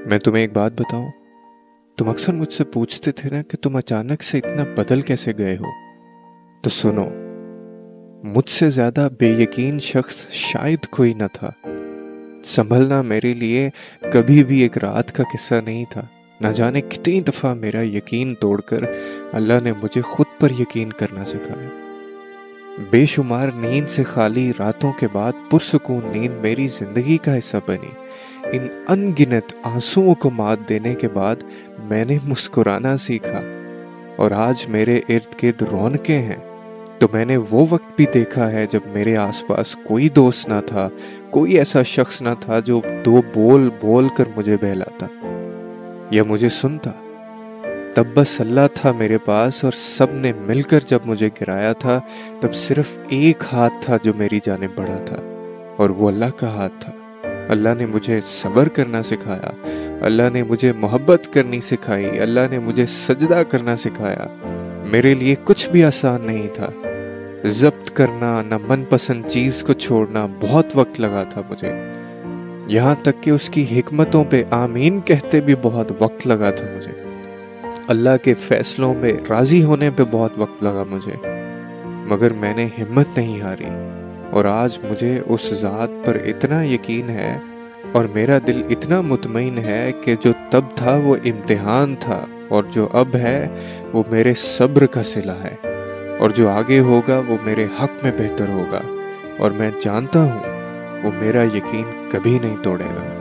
میں تمہیں ایک بات بتاؤں. تم اکثر مجھ سے پوچھتے تھے نا کہ تم اچانک سے اتنا بدل کیسے گئے ہو. تو سنو، مجھ سے زیادہ بے یقین شخص شاید کوئی نہ تھا. سنبھلنا میرے لیے کبھی بھی ایک رات کا قصہ نہیں تھا. نہ جانے کتنی دفعہ میرا یقین توڑ کر اللہ نے مجھے خود پر یقین کرنا سکھایا. بے شمار نیند سے خالی راتوں کے بعد پرسکون نیند میری زندگی کا حصہ بنی. ان ان گنت آنسوؤں کو مات دینے کے بعد میں نے مسکرانا سیکھا، اور آج میرے ارد گرد رونقیں ہیں. تو میں نے وہ وقت بھی دیکھا ہے جب میرے آس پاس کوئی دوست نہ تھا، کوئی ایسا شخص نہ تھا جو دو بول بول کر مجھے بہلاتا یا مجھے سنتا. تب بس اللہ تھا میرے پاس، اور سب نے مل کر جب مجھے گرایا تھا تب صرف ایک ہاتھ تھا جو میری جانب بڑھا تھا، اور وہ اللہ کا ہاتھ تھا. اللہ نے مجھے صبر کرنا سکھایا، اللہ نے مجھے محبت کرنی سکھائی، اللہ نے مجھے سجدہ کرنا سکھایا. میرے لیے کچھ بھی آسان نہیں تھا. ضبط کرنا نہ من پسند چیز کو چھوڑنا بہت وقت لگا تھا مجھے. یہاں تک کہ اس کی حکمتوں پہ آمین کہتے بھی بہت وقت لگا تھا مجھے. اللہ کے فیصلوں میں راضی ہونے پہ بہت وقت لگا مجھے، مگر میں نے ہمت نہیں ہاری. اور آج مجھے اس ذات پر اتنا یقین ہے اور میرا دل اتنا مطمئن ہے کہ جو تب تھا وہ امتحان تھا، اور جو اب ہے وہ میرے صبر کا صلہ ہے، اور جو آگے ہوگا وہ میرے حق میں بہتر ہوگا. اور میں جانتا ہوں وہ میرا یقین کبھی نہیں توڑے گا.